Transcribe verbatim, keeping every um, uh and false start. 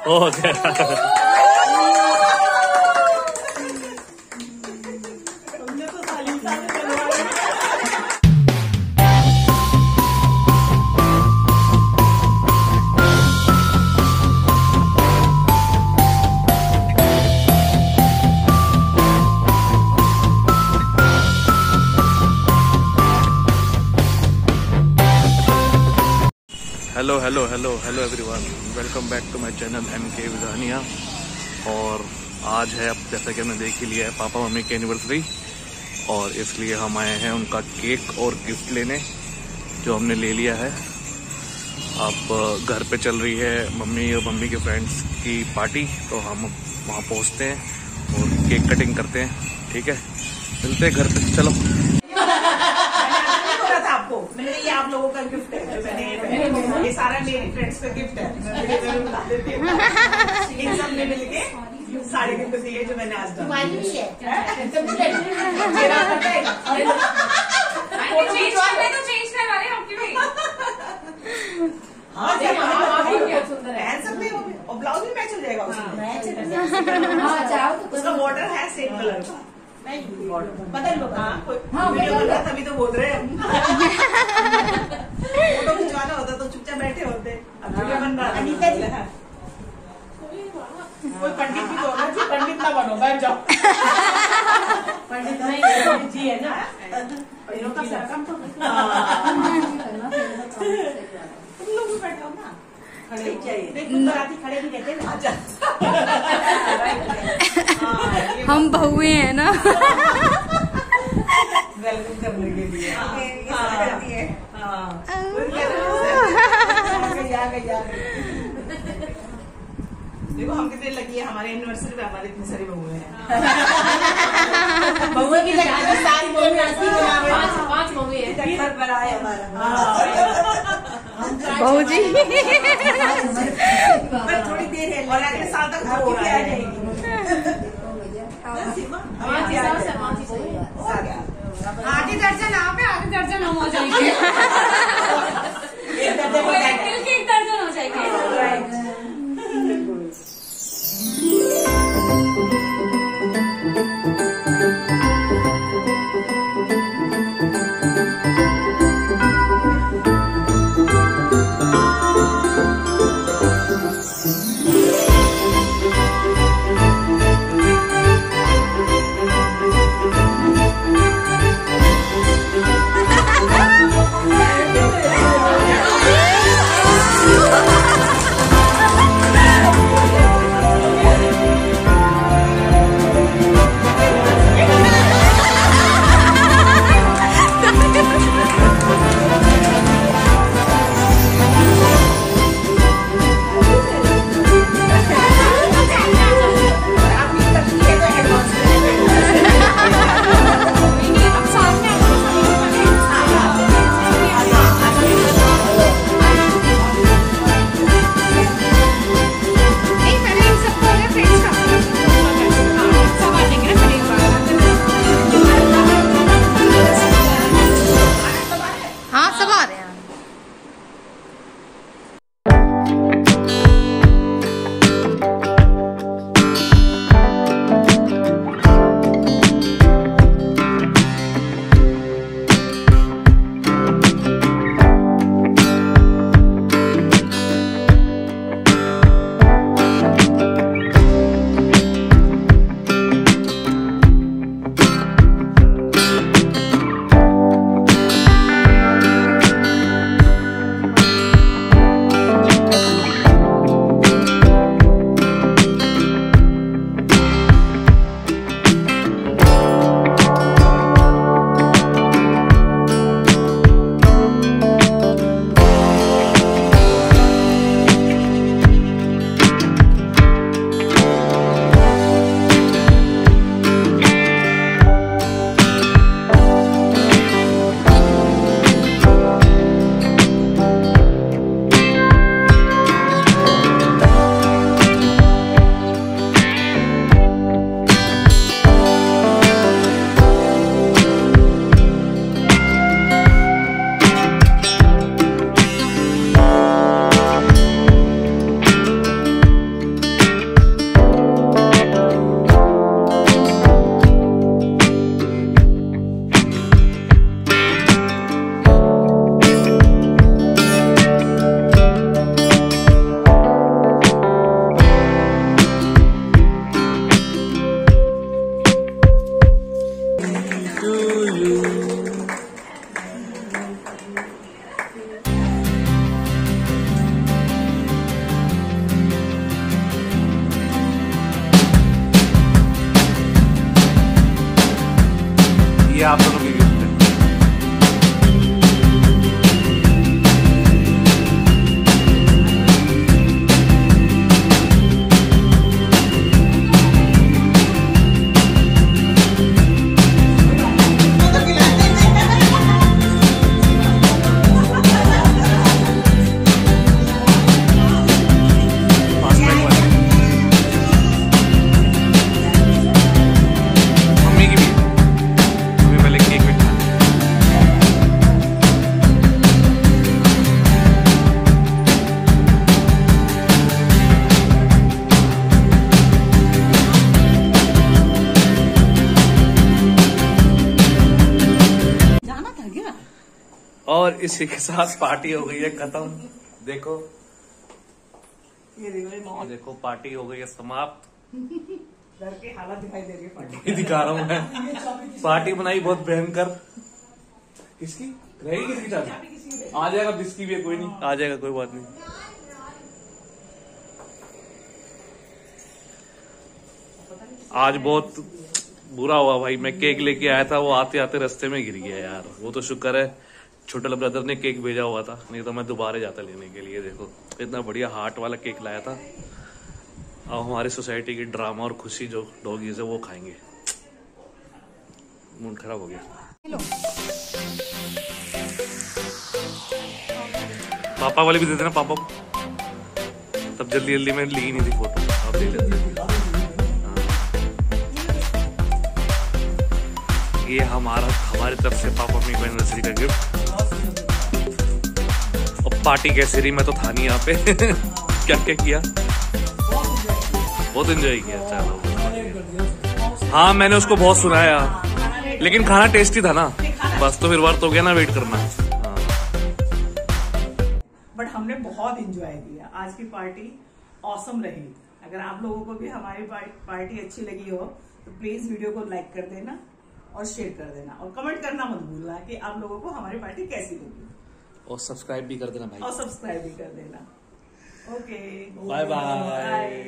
हो गया। Hello hello hello hello everyone, welcome back to my channel M K Vidania. और आज है, अब जैसा कि हमने देख ही लिया है, पापा मम्मी की एनिवर्सरी, और इसलिए हम आए हैं उनका केक और गिफ्ट लेने, जो हमने ले लिया है। अब घर पे चल रही है मम्मी और मम्मी के फ्रेंड्स की पार्टी, तो हम वहाँ पहुँचते हैं और केक कटिंग करते हैं। ठीक है, मिलते हैं घर पे, चलो। मैंने ये आप लोगों का गिफ्ट है, जो मैंने ये सारा मेरी फ्रेंड्स का गिफ्ट है। मैं बता देती हूँ, इन सब ने मिलके सारे गिफ्ट दिए जो मैंने आज डाला। मेरा पता है, फोटो खिंचवा में तो चेंज करवा रहे हैं आपकी भी। हाँ बहुत सुंदर है, हैंडसम भी और ब्लाउज भी मैच हो जाएगा उसमें। हाँ जाओ, उसका बॉर्डर है सेम कलर का, बदल लो। हाँ, हाँ वीडियो बन रहा तभी तो बोल रहे हैं। फोटो खिंचवाना होता तो चुपचाप बैठे होते, अब वीडियो बन रहा है। कोई पंडित भी तो होना चाहिए, पंडित ना बनो, बैठ जाओ। पंडित नहीं जी है ना, पैरों का सरकम तो तुम लोग भी बैठो ना, खड़े चाहिए, खड़े भी रहते हैं। हम बहुए हैं ना। वेलकम करने के लिए करती है। देखो हम कितने लकी है, हमारे एनिवर्सरी पे हमारे इतनी सारी बहुएं हैं। बहुएं की सारी पांच बहुएं हैं, घर पर आए हमारा बहू जी। थोड़ी देर है और अगले साल तक हो आ जाएगी। आगे दर्जन आप है, आगे दर्जन हम हो जाएंगे। एक दर्जन हो जाएंगे। इसी के साथ पार्टी हो गई है खत्म। देखो ये देखो देखो पार्टी हो गई है समाप्त। घर की हालत दिखाई दे रही है पार्टी। दिखा रहा हूँ मैं। पार्टी बनाई बहुत भयंकर। किसकी रहेगी? किसकी चाबी? आ जाएगा, बिस्की भी है, कोई नहीं, आ जाएगा, कोई बात नहीं। आज बहुत बुरा हुआ भाई, मैं केक लेके आया था, वो आते आते रास्ते में गिर गया यार। वो तो शुक्र है छोटे ब्रदर ने केक भेजा हुआ था, नहीं तो मैं दोबारा जाता लेने के लिए। देखो इतना बढ़िया हार्ट वाला केक लाया था। अब हमारी सोसाइटी की ड्रामा और खुशी जो डॉगीज है वो खाएंगे। मूड खराब हो गया। पापा वाली भी दे देना पापा। तब जल्दी जल्दी में ली नहीं थी फोटो, अब ले लेते। ये हमारा हमारी तरफ से पापा मम्मी को एनिवर्सरी का गिफ्ट। अब पार्टी कैसे रही? मैं तो था नहीं यहाँ पे। क्या क्या किया? बहुत एंजॉय किया। चलो हाँ, मैंने उसको बहुत सुनाया, लेकिन खाना टेस्टी था ना, बस तो फिर वर्थ हो गया ना वेट करना। हाँ। बट हमने बहुत एंजॉय किया। आज की पार्टी ऑसम रही। अगर आप लोगों को भी हमारी पार्टी अच्छी लगी हो तो प्लीज वीडियो को लाइक कर देना और शेयर कर देना, और कमेंट करना मत भूलना कि आप लोगों को हमारी पार्टी कैसी लगी, और सब्सक्राइब भी कर देना भाई, और सब्सक्राइब भी कर देना। Okay, bye bye.